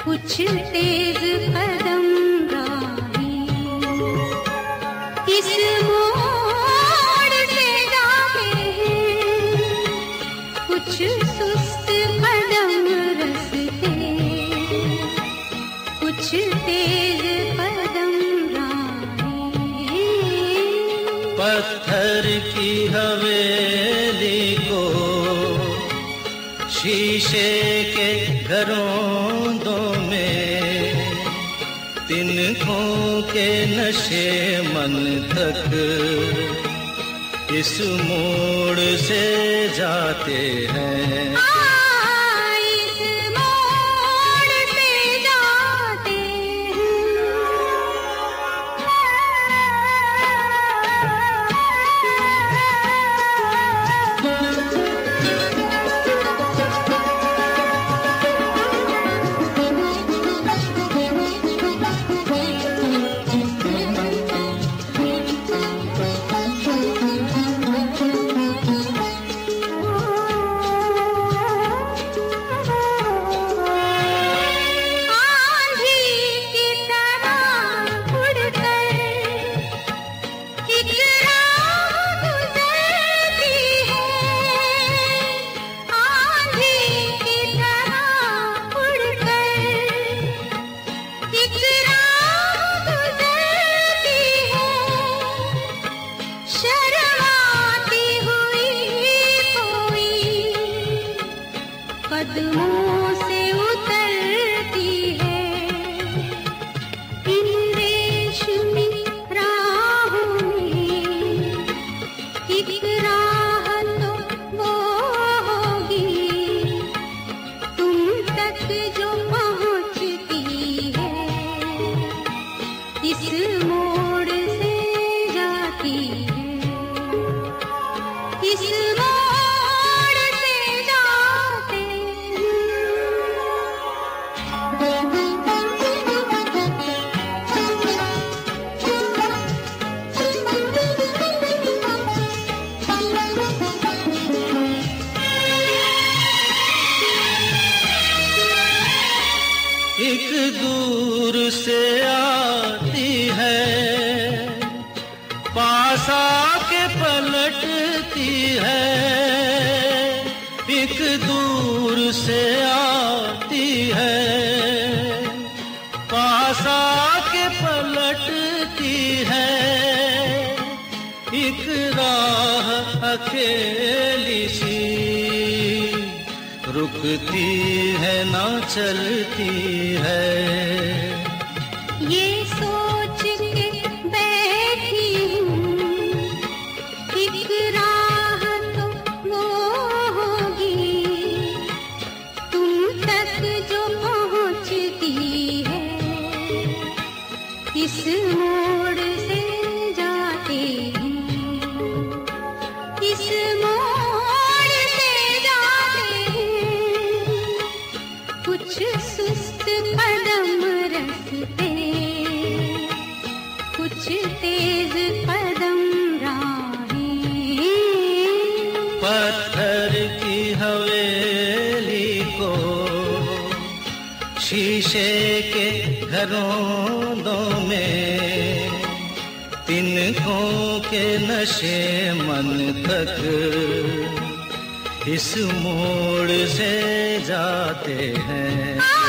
कुछ तेज कदम राही इस मोड़ से जाते हैं, कुछ सुस्त कदम रस्ते, कुछ तेज कदम राही। पत्थर की हवेली को शीशे के घरों में, तिनकों के नशे मन तक इस मोड़ से जाते हैं। कदमों से उतरती है इन रेशमी राहों में, एक राह तो वो होगी तुम तक जो पहुंचती है, इस मोड़ से जाती है, इस एक दूर से आती है, पास आके पलटती है। एक दूर से आती है, पास आके पलटती है। एक राह अकेली सी रुकती है ना चलती है। ये सोच के बैठी हूँ एक राह तो वो होगी तुम तक जो पहुँचती है, इस मोड़ से जाते हैं, इस मोड़ से जाते हैं, कुछ सुस्त कदम रस्ते, कुछ तेज कदम राही। पत्थर की हवेली को शीशे के घरों में, तिनकों के नशे मन तक इस मोड़ से जाते हैं।